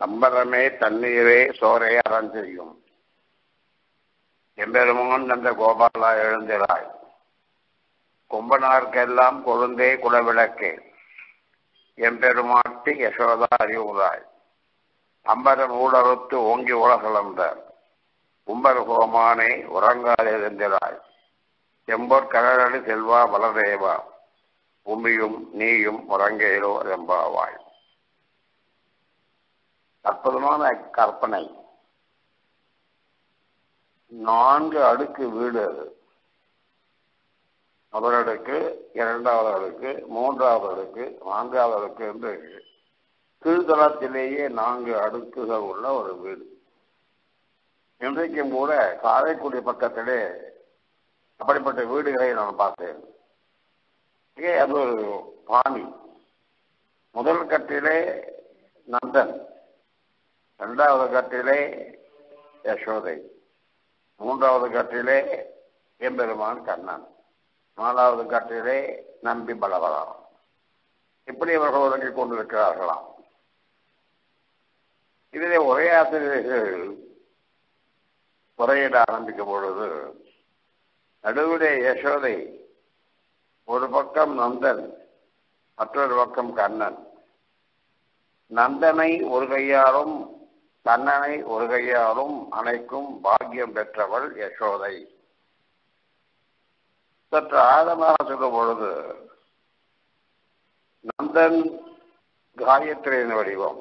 அம்பரமே தண்ணீரே சோரை அறம் செய்யும். எம்பெருமான் அந்த கோபாலா எழுந்திராய். கொம்பனார்க்கெல்லாம் கொழுந்தே குலவிளக்கே. எம்பெருமாட்டி யசோதா அறிவுராய். அம்பரம் ஊடறுத்து ஓங்கி உலகளந்த கும்பர் கோமானே உறங்கால் எழுந்திராய். எம்பொற் கடலடி செல்வா பலதேவா. உமியும் நீயும் உறங்கேலோ ரெம்பாவாய். அற்புதமான கற்பனை. 4 அடுக்கு வீடு அது. முதல் அடுக்கு, 2வது அடுக்கு, 3வது அடுக்கு, 4வது அடுக்கு என்று கீழ்தளத்திலேயே 4 அடுக்குகள் உள்ள ஒரு வீடு. இன்றைக்கும் கூட காரைக்குடி பக்கத்திலே அப்படிப்பட்ட வீடுகளை நான் பார்த்தேன். அது ஒரு பாணி. முதல் கட்டிலே நந்தன், 2வது கட்டிலே யசோதை, 3வது கட்டிலே எம்பெருமான் கண்ணன், 4வது கட்டிலே நம்பி பலவரம். இப்படி அவர்கள் உறங்கிக் கொண்டிருக்கிறார்களாம். இதிலே ஒரே ஆசிரியர்கள் உரையிட ஆரம்பிக்கும் பொழுது நடுவிலே யசோதை, ஒரு பக்கம் நந்தன், மற்றொரு பக்கம் கண்ணன். நந்தனை ஒரு கையாலும் கண்ணனை ஒரு கையாலும் அணைக்கும் பாக்கியம் பெற்றவள் யசோதை. சற்று ஆழமாக சொல்லும் பொழுது நந்தன் காயத்ரியின் வடிவம்,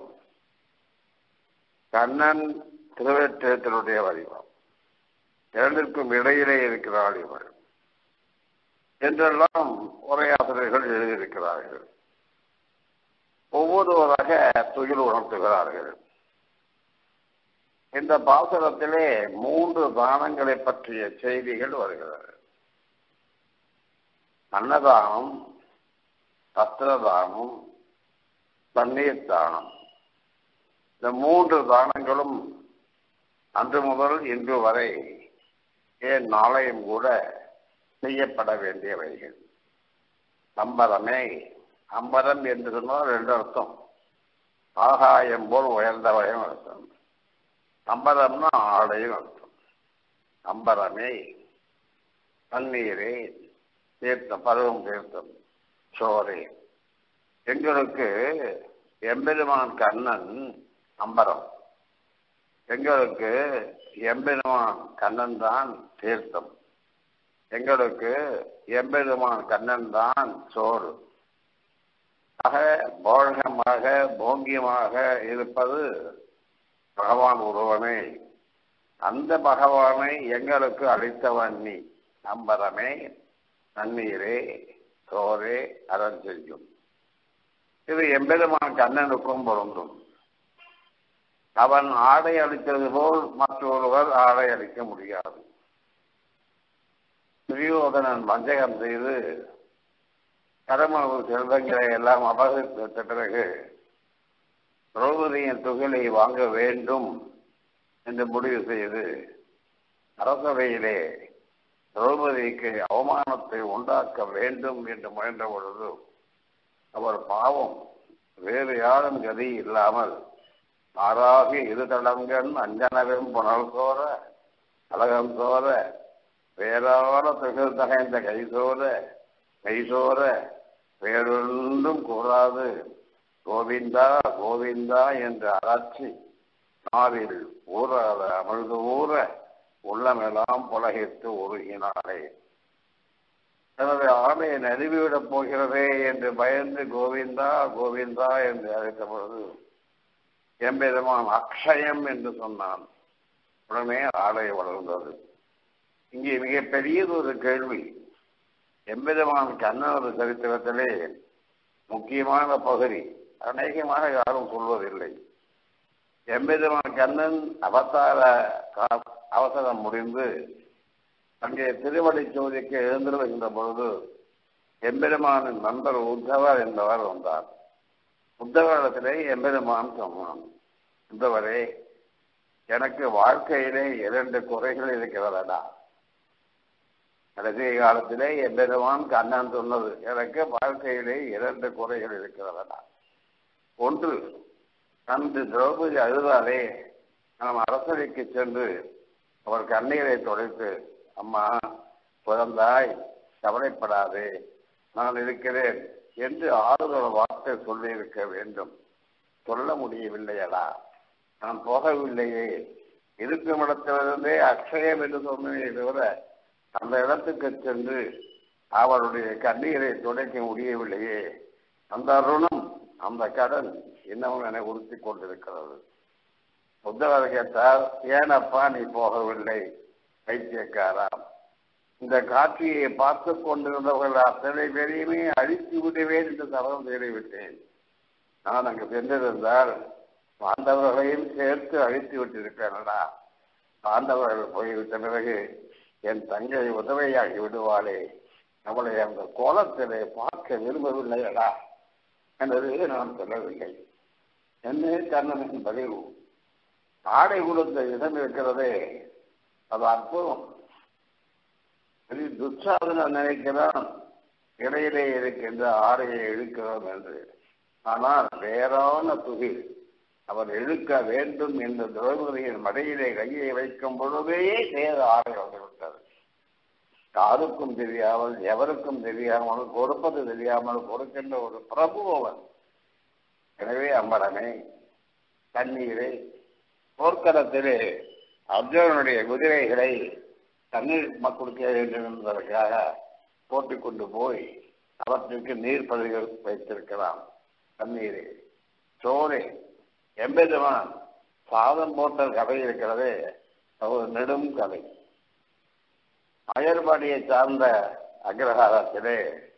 கண்ணன் திருவேற்றத்தினுடைய வடிவம், இரண்டிற்கும் இடையிலே இருக்கிறாள் இவள் என்றெல்லாம் உரையாசிரியர்கள் எழுதியிருக்கிறார்கள். ஒவ்வொருவராக துயில் உணர்த்துகிறார்கள். இந்த பாசுரத்திலே 3 தானங்களை பற்றிய செய்திகள் வருகிறது. அன்னதானம், வஸ்திரதானம், தண்ணீர் தானம். இந்த 3 தானங்களும் அன்று முதல் இன்று வரை, ஏன் நாளையும் கூட செய்யப்பட வேண்டியவைகள். அம்பரமே, அம்பரம் என்று சொன்னால் 2 அர்த்தம். ஆகாயம் போல் உயர்ந்தவையும் அர்த்தம். அம்பரம்னா ஆடையும் அர்த்தம். அம்பரமே, தண்ணீரே, தீர்த்தம், பருவம் தீர்த்தம், சோரே. எங்களுக்கு எம்பெருமான் கண்ணன் அம்பரம், எங்களுக்கு எம்பெருமான் கண்ணன் தான் தீர்த்தம், எங்களுக்கு எம்பெருமான் கண்ணன் தான் சோறு. ஆக போழகமாக போங்கியமாக இருப்பது பகவான் ஒருவனே. அந்த பகவானை எங்களுக்கு அளித்தவன் நீ. அம்பரமே, தண்ணீரே, சோரே அறம் செய்யும். இது எம்பெருமான் கண்ணனுக்கும் பொருந்தும். அவன் ஆடை அளித்தது போல் மற்றொருவர் ஆடை அளிக்க முடியாது. துரியோதனன் வஞ்சகம் செய்து கடமளவு செல்வங்களை எல்லாம் அபகரித்த பிறகு திரௌபதியின் துகளை வாங்க வேண்டும் என்று முடிவு செய்து அரசவையிலே திரௌபதிக்கு அவமானத்தை உண்டாக்க வேண்டும் என்று முயன்ற பொழுது அவர் பாவம் வேறு யாரும் கதி இல்லாமல் ஆறாகி 2 தளங்கன் அஞ்சனவும் புனல் சோர அழகம் சோர வேறான திகழ் தகைந்த கைசோர வேறொன்றும் கூறாது கோவிந்தா கோவிந்தா என்று அலற்றி நாவில் ஊறாத அமிழ்ந்து ஊற உள்ளமெல்லாம் புலகித்து உருகினாரே. தனது ஆணையை நழுவிவிடப் போகிறதே என்று பயந்து கோவிந்தா கோவிந்தா என்று அழைத்த பொழுது எம்பெருமான் அக்ஷயம் என்று சொன்னான். உடனே ஆடை வளர்ந்தது. இங்கே மிகப்பெரியது ஒரு கேள்வி. எம்பெருமான் கண்ணனது சரித்திரத்திலே முக்கியமான பகுதி அநேகமாக யாரும் சொல்வதில்லை. எம்பெருமான் கண்ணன் அவசரம் முடிந்து அங்கே திருவடி சோதிக்கு எழுந்திருக்கின்ற பொழுது எம்பெருமானின் நண்பர் உத்தவர் என்பவர் வந்தார். உத்தவரிடத்திலே எம்பெருமான் சொன்னான், உத்தவரே, எனக்கு வாழ்க்கையிலே 2 குறைகள் இருக்கிறதா. கடைசி காலத்திலே எம்பெருமான் கண்ணன் சொன்னது, எனக்கு வாழ்க்கையிலே 2 குறைகள் இருக்கிறதா. ஒன்று, அன்று திரௌபதி அழுதாலே நாம் அரசவைக்கு சென்று அவர் கண்ணீரை துடைத்து, அம்மா பிறந்தாய், கவலைப்படாதே, நான் இருக்கிறேன் என்று ஆறுதல் வார்த்தை சொல்லியிருக்க வேண்டும். சொல்ல முடியவில்லையடா, நான் போகவில்லையே, இருக்கும் இடத்திலிருந்தே அக்ஷயம் என்று சொன்னே தவிர அந்த இடத்துக்கு சென்று அவருடைய கண்ணீரை துடைக்க முடியவில்லையே. அந்த ருணம், அந்த கடன் இன்னமும் என்னை உறுத்தி கொண்டிருக்கிறது. புத்தவர் கேட்டார், ஏனப்பா நீ போகவில்லை? பைத்தியக்காரா, இந்த காட்சியை பார்த்து கொண்டிருந்தவர்கள் அத்தனை பேரையுமே அழித்து விடுவேன் என்று சபதம் செய்துவிட்டேன். நான் அங்கு சென்றிருந்தால் பாண்டவர்களையும் சேர்த்து அழித்து விட்டிருப்பேனடா. பாண்டவர்கள் போய்விட்ட பிறகு என் தங்கை உதவியாகி விடுவாளே, அவளை அந்த கோலத்திலே பார்க்க விரும்பவில்லையடா என்பது நான் சொல்லவில்லை. என்ன கண்ணனின் பதில், ஆடை கொடுத்த இடம் இருக்கிறதே, அது அற்புதம். துச்சாதன நினைக்கிறான் இடையிலே இருக்கின்ற ஆடையை இழுக்கிறோம் என்று. ஆனால் வேறான துகில் அவர் இழுக்க வேண்டும் என்று திரௌபதியின் மடியிலே கையை வைக்கும் பொழுதே வேறு ஆடை வந்துவிட்டது. யாருக்கும் தெரியாமல், எவருக்கும் தெரியாமல், கொடுப்பது தெரியாமல் கொடுக்கின்ற ஒரு பிரபு அவன். எனவே அம்பலமே, தண்ணீரை போர்க்களத்திலே அர்ஜுனனுடைய குதிரைகளை தண்ணீர் கொடுக்க வேண்டும் என்பதற்காக போட்டுக் கொண்டு போய் அவற்றிற்கு நீர் பகுதிகள் வைத்திருக்கலாம். தண்ணீரை சோறு எம்பெருமான் சாதம் போட்ட கதை இருக்கிறது, ஒரு நெடும் கதை. அயர்பாடியை சார்ந்த அக்ரஹாரத்திலே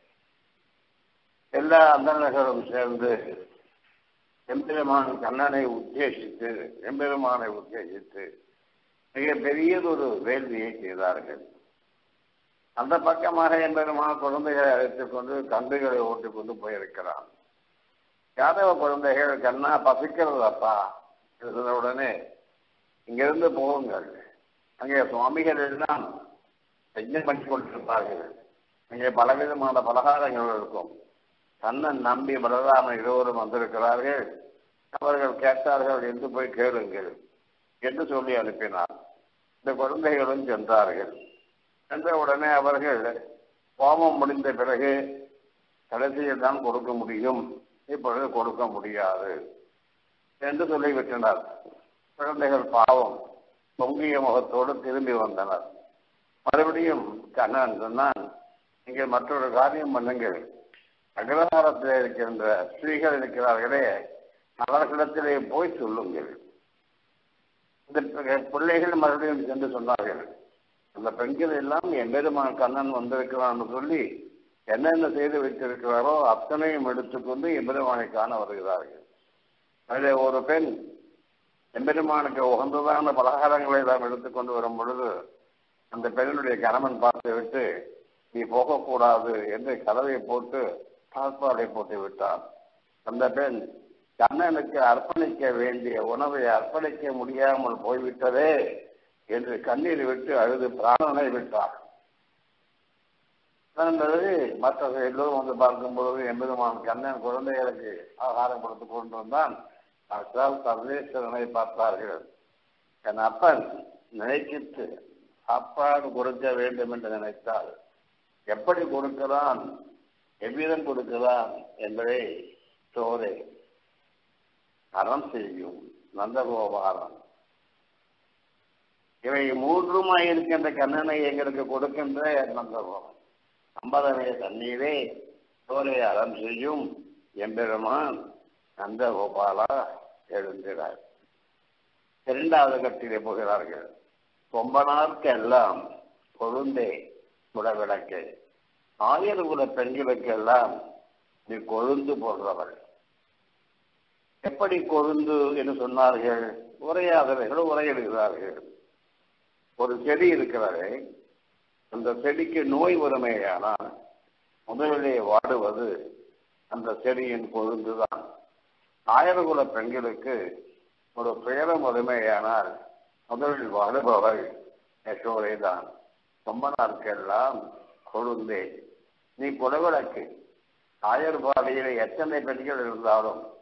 எல்லா அந்தணர்களும் சேர்ந்து எம்பெருமான் கண்ணனை உத்தேசித்து, எம்பெருமானை உத்தேசித்து மிக பெரியதொரு வேள்வியை செய்தார்கள். அந்த பக்கமாக எம்பெருமான் குழந்தைகளை அழைத்துக் கொண்டு கன்றுகளை ஓட்டிக் கொண்டு போயிருக்கிறான். யாதவ குழந்தைகள், கண்ணா பசிக்கிறதப்பா சொன்ன உடனே இங்கிருந்து போகுங்கள், அங்கே சுவாமிகள் எல்லாம் யஜ்ஞம் பண்ணி கொண்டிருப்பார்கள், அங்கே பலவிதமான பலகாரங்கள் இருக்கும். கண்ணன் நம்பி பலராமன் இருவரும் வந்திருக்கிறார்கள், அவர்கள் கேட்டார்கள் என்று போய் கேளுங்கள் என்று சொல்லி அனுப்பினார். இந்த குழந்தைகளும் சென்றார்கள். சென்ற உடனே அவர்கள் கோபம் முடிந்த பிறகு கடைசியில் தான் கொடுக்க முடியும், இப்பொழுது கொடுக்க முடியாது என்று சொல்லிவிட்டனர். குழந்தைகள் பாவம் பொங்கிய முகத்தோடு திரும்பி வந்தனர். மறுபடியும் கண்ணன் சொன்னான், நீங்கள் மற்றொரு காரியம் பண்ணுங்கள், அக்ரஹாரத்தில் இருக்கின்ற ஸ்திரீகள் இருக்கிறார்களே, அவர்களிடத்திலே போய் சொல்லுங்கள். இந்த பிள்ளைகள் மறுபடியும் சென்று சொன்னார்கள், அந்த பெண்கள் எல்லாம் எம்பெருமான் கண்ணன் வந்திருக்கிறான்னு சொல்லி என்னென்ன செய்து வைத்திருக்கிறாரோ அத்தனையும் எடுத்துக்கொண்டு எம்பெருமானை காண வருகிறார்கள். அதில் ஒரு பெண் எம்பெருமானுக்கு உகந்ததான பலகாரங்களை எல்லாம் எடுத்துக்கொண்டு வரும் பொழுது அந்த பெண்ணுடைய கணவன் பார்த்து விட்டு, நீ போகக்கூடாது என்று கதவை போட்டு தாழ்பாடை போட்டு விட்டான். அந்த பெண் கண்ணனுக்கு அர்ப்பணிக்க வேண்டிய உணவை அர்ப்பணிக்க முடியாமல் போய்விட்டதே என்று கண்ணீர் விட்டு அழுது பிராணனை விட்டார். மற்ற எல்லோரும் வந்து பார்க்கும்போது எம்பெருமான் கண்ணன் குழந்தைகளுக்கு ஆகாரம் கொடுத்து கொண்டு வந்தான். சர்வேஸ்வரனை பார்த்தார்கள். என் அப்பன் நினைக்கிட்டு சாப்பாடு கொடுக்க வேண்டும் என்று நினைத்தால் எப்படி கொடுக்கிறான், எவ்விதம் கொடுக்கிறான் என்பதை சோரே அறம் செய்யும் நந்தகோபாலன் இவை மூன்றுமாய் இருக்கின்ற கண்ணனை எங்களுக்கு கொடுக்கின்ற நந்தகோபாலன். அம்பலமே தண்ணீரே சோரை அறம் செய்யும் எம்பெருமான் நந்தகோபாலா எழுந்தினார். இரண்டாவது கட்டிலே போகிறார்கள். கொம்பனார்க்கு எல்லாம் கொழுந்தே குலவிளக்கே, ஆயர்குல பெண்களுக்கு எல்லாம் நீ கொழுந்து போன்றவள். எப்படி கொழுந்து என்று சொன்னார்கள்? உரையாதவர்கள் உரையிடுகிறார்கள். ஒரு செடி இருக்கிறது, அந்த செடிக்கு நோய் வறுமையானால் முதலிலே வாடுவது அந்த செடியின் கொழுந்துதான். ஆயர்குல பெண்களுக்கு ஒரு துயரம் வறுமையானால் முதலில் வாடுபவள் யசோதை தான். கொம்பனார்க்கெல்லாம் கொழுந்தே நீ குலவிளக்கு. ஆயர்பாடியிலே எத்தனை பெண்கள் இருந்தாலும்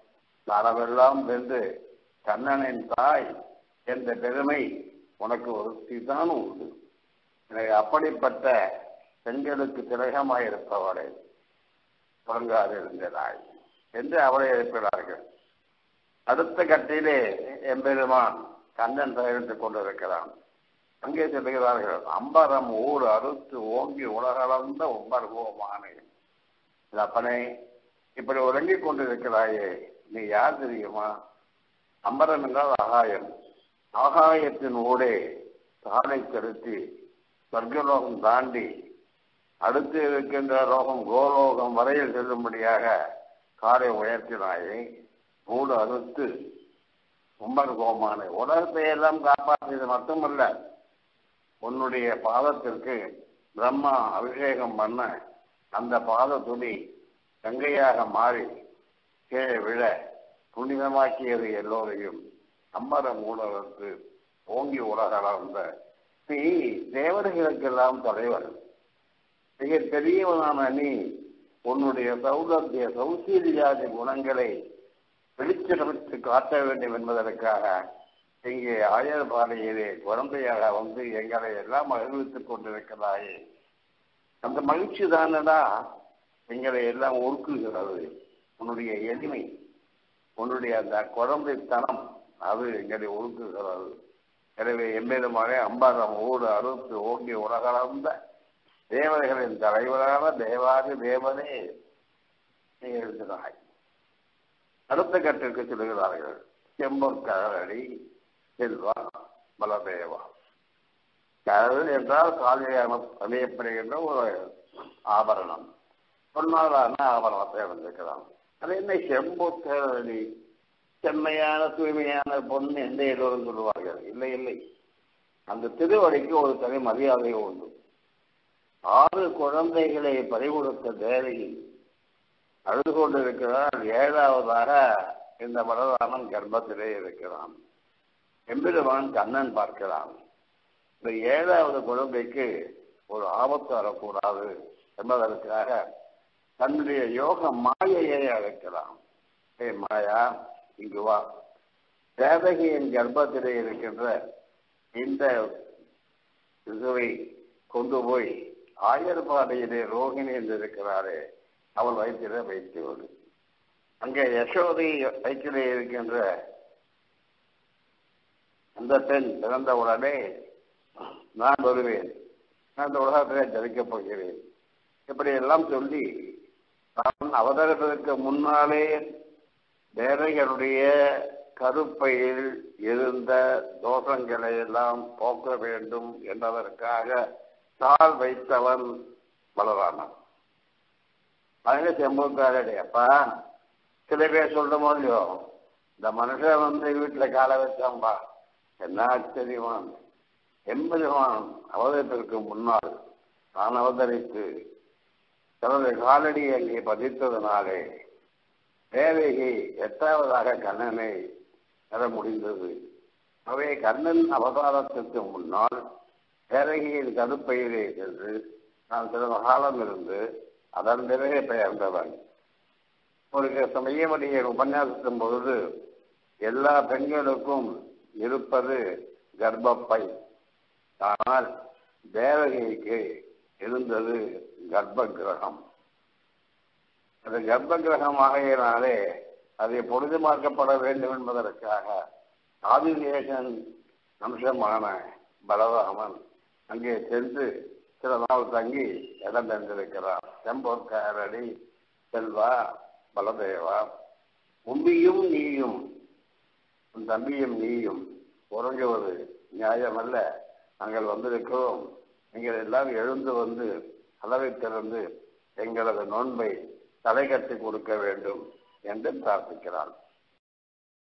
காலமெல்லாம் வென்று கண்ணனின் தாய் என்ற பெருமை உனக்கு ஒருத்தி தான் உண்டு. எனவே அப்படிப்பட்ட பெண்களுக்கு திலகமாயிருப்பவளை தொடங்காதிருந்தாய் என்று அவளை எழுப்பினார்கள். அடுத்த கட்டிலே எம்பெருமான் கண்ணன் தயாரித்துக் கொண்டிருக்கிறான். அங்கே சொல்லுகிறார்கள், அம்பரம் ஊர் அறுத்து ஓங்கி உலகளந்த உம்பர்கோமானே. அப்பனே, இப்படி உறங்கிக் கொண்டிருக்கிறாயே, நீ யார் தெரியுமா? அம்பரம் என்றால் ஆகாயம். ஆகாயத்தின் ஊடே காலை செலுத்தி சொர்க்கலோகம் தாண்டி அடுத்து இருக்கின்ற லோகம் கோலோகம் வரையில் செல்லும்படியாக காலை உயர்த்தினாயே. ஊடு அறுத்து உம்பர் கோமானை, உலகத்தை எல்லாம் காப்பாற்றியது மட்டுமல்ல, உன்னுடைய பாதத்திற்கு பிரம்மா அபிஷேகம் பண்ண அந்த பாத துணி கங்கையாக மாறி கீழே விழ புனிதமாக்கியது எல்லோரையும். அம்பரம் ஊடகத்து ஓங்கி உலகளந்த நீ தேவர்களுக்கெல்லாம் தலைவர். மிக பெரியவனான நீ உன்னுடைய சௌலபிய சௌசீரியாதி குணங்களை வெளிச்செடுத்து காட்ட வேண்டும் என்பதற்காக இங்கே ஆயர்பாளையிலே குழந்தையாக வந்து எங்களை எல்லாம் மகிழ்வித்துக் கொண்டிருக்கிறாயே. அந்த மகிழ்ச்சி தானடா எங்களை எல்லாம் ஒடுக்குகிறது. உன்னுடைய எளிமை, உன்னுடைய அந்த குழந்தைத்தனம், அது எங்களை ஒடுக்குகிறது. எனவே எம்பெருமானே, அம்பரம் ஊடு அறுத்து ஓங்கி உலகளந்த தேவர்களின் தலைவரான தேவாதி தேவனே நீ எழுதினாய். அடுத்த கட்டிற்கு சொல்லுகிறார்கள், செம்பொற் கழலடி செல்வா பலதேவா. கழல் என்றால் காலில் அணியப்படுகின்ற ஒரு ஆபரணம், பொன்னாலான ஆபரணத்தை அணிந்திருக்கிறான். அது என்ன செம்பொற் கழலடி? செம்மையான தூய்மையான பொண்ணு எந்த எல்லோரும் சொல்லுவார்கள். இல்லை இல்லை, அந்த திருவடிக்கு ஒரு தனி மரியாதை உண்டு. 6 குழந்தைகளை பறிகொடுத்த தேவகி அழுது கொண்டிருக்கிறார். 7வதாக இந்த பலராமன் கர்ப்பத்திலே இருக்கிறான். எம்பெருமான் கண்ணன் பார்க்கிறான். இந்த 7வது குழந்தைக்கு ஒரு ஆபத்து வரக்கூடாது என்பதற்காக தன்னுடைய யோக மாயையை அழைக்கிறான். ஏ மாயா, இங்கு வா. தேவகியின் கர்ப்பத்திலே இருக்கின்ற இந்த சிசுவை கொண்டு போய் ஆயர்பாடையிலே ரோகிணி என்று இருக்கிறாரே அவள் வயிற்றிலே வைத்துவிடு. அங்கே யசோதை வயிற்றிலே இருக்கின்ற அந்த பெண் பிறந்தவுடனே நான் வருவேன், நான் இந்த உலகத்திலே ஜனிக்கப் போகிறேன், இப்படி எல்லாம் சொல்லி நான் அவதரிப்பதற்கு முன்னாலே தேவர்களுடைய கருப்பையில் இருந்த தோஷங்களை எல்லாம் போக்க வேண்டும் என்பதற்காக தாள் வைத்தவன் பலராமன். அதனால செம்பொற்காரடி, அப்பா சில பேர் சொல்ற மாதிரியோ இந்த மனுஷன் வந்து வீட்டில் காலை வச்சான்பா, என்ன ஆச்சரியவான். எம்பெருமான் அவதரிப்பதற்கு முன்னால் நான் அவதரித்து தனது காலடி அங்கே பதித்ததனாலே தேவகி 8வதாக கண்ணனை பெற முடிந்தது. அவை கண்ணன் அவதாரத்திற்கு முன்னால் தேவகியின் கருப்பையிலே சென்று நான் சில காலம் இருந்து அதன் பிறகு பெயர்ந்தவன். ஒரு சமயமடியை உபன்யாசத்தின் பொழுது எல்லா பெண்களுக்கும் இருப்பது கர்ப்பப்பை, ஆனால் தேவகிக்கு இருந்தது கர்ப்ப கிரகம். அது கர்ப்ப கிரகம் ஆகையினாலே அதை பொழுதுமாக்கப்பட வேண்டும் என்பதற்காக ஆதிசேஷன் அம்சமான பலராமன் அங்கே சென்று சில நாள் தங்கி இடம் தந்திருக்கிறார். செம்பொற்காரடி செல்வா பலதேவா, உம்பியும் நீயும் உன் தம்பியும் நீயும் உறங்குவது நியாயமல்ல. நாங்கள் வந்திருக்கிறோம், நீங்கள் எல்லாம் எழுந்து வந்து அளவை திறந்து எங்களது நோன்பை தலை கட்டி கொடுக்க வேண்டும் என்று பிரார்த்திக்கிறான்.